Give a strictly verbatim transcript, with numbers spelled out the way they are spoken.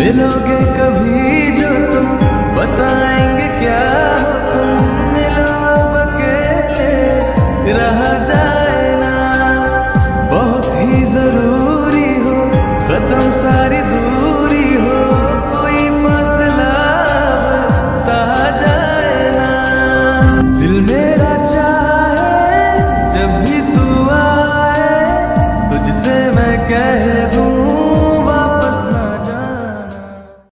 मिलोगे कभी जो तुम, बताएंगे क्या हो तुम। मिलो अब अकेले रहा